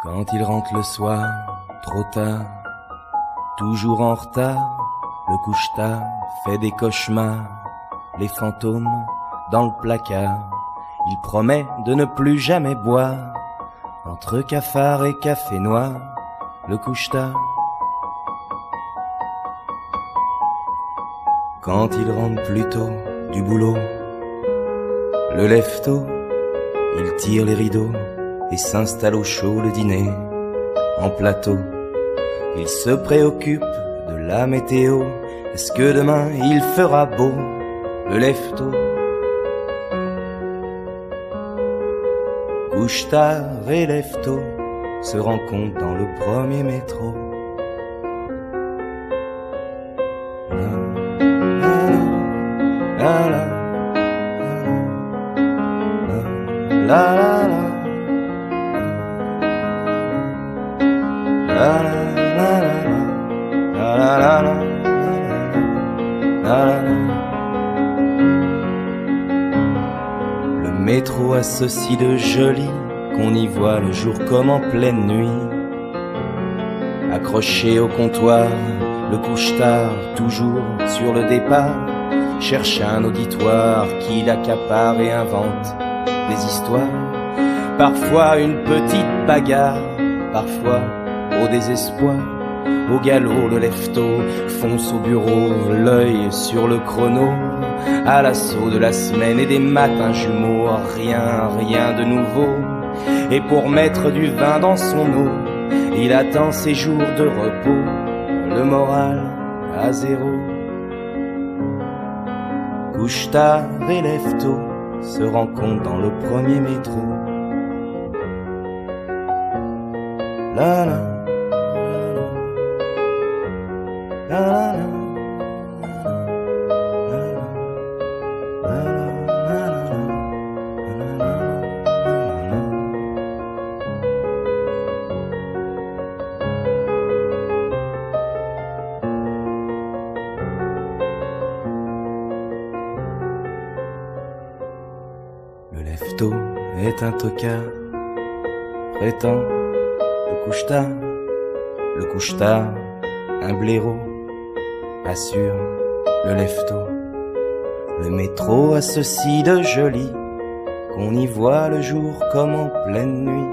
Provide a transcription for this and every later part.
Quand il rentre le soir, trop tard, toujours en retard, le couche-tard fait des cauchemars, les fantômes dans le placard. Il promet de ne plus jamais boire, entre cafard et café noir, le couche-tard. Quand il rentre plus tôt du boulot, le lève-tôt, il tire les rideaux et s'installe au chaud le dîner en plateau. Il se préoccupe de la météo, est-ce que demain il fera beau, le lève-tôt. Couche-tard et lève-tôt se rencontrent dans le premier métro. La la la la la. Le métro a ceci de joli qu'on y voit le jour comme en pleine nuit. Accroché au comptoir, le couche-tard toujours sur le départ cherche un auditoire qui l'accapare et invente des histoires. Parfois une petite bagarre, parfois au désespoir. Au galop, le lève-tôt fonce au bureau, l'œil sur le chrono, à l'assaut de la semaine et des matins jumeaux. Rien de nouveau. Et pour mettre du vin dans son eau, il attend ses jours de repos, le moral à zéro. Couche-tard et lève-tôt se rencontrent dans le premier métro. La la la la Le lève-tôt est un tocard, prétend le couche-tard, un blaireau, assure le lève-tôt. Le métro a ceci de joli qu'on y voit le jour comme en pleine nuit.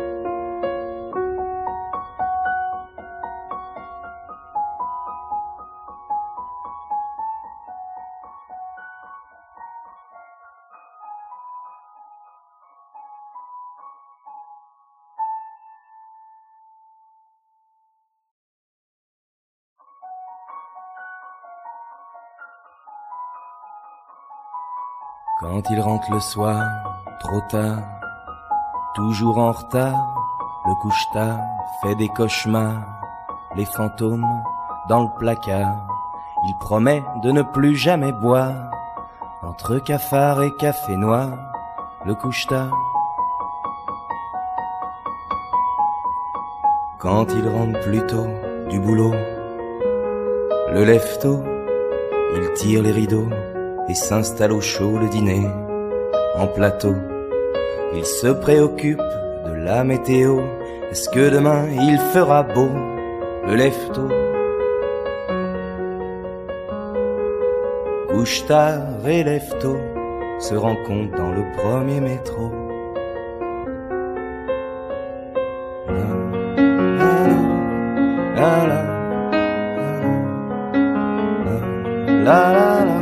Quand il rentre le soir, trop tard, toujours en retard, le couche-tard fait des cauchemars, les fantômes dans le placard. Il promet de ne plus jamais boire, entre cafard et café noir, le couche-tard. Quand il rentre plus tôt du boulot, le lève-tôt, il tire les rideaux et s'installe au chaud le dîner en plateau. Il se préoccupe de la météo, est-ce que demain il fera beau, le lève-tôt. Couche-tard et lève-tôt se rencontrent dans le premier métro. La la la la la.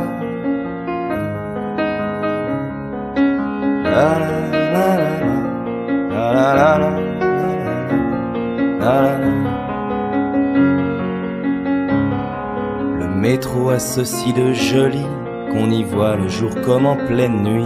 Le métro a ceci de joli qu'on y voit le jour comme en pleine nuit.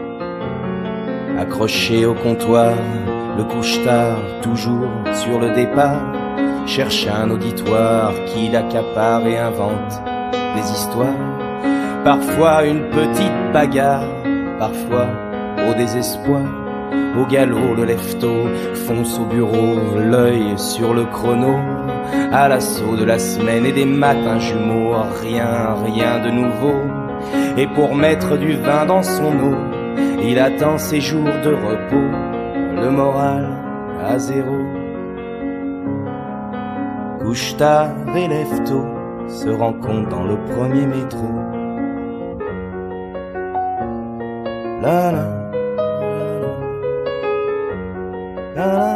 Accroché au comptoir, le couche-tard toujours sur le départ cherche un auditoire qui l'accapare et invente des histoires. Parfois une petite bagarre, parfois au désespoir. Au galop, le lève-tôt fonce au bureau, l'œil sur le chrono, à l'assaut de la semaine et des matins jumeaux. Rien de nouveau. Et pour mettre du vin dans son eau, il attend ses jours de repos, le moral à zéro. couche tard et lève tôt se rencontrent dans le premier métro. La la la la la.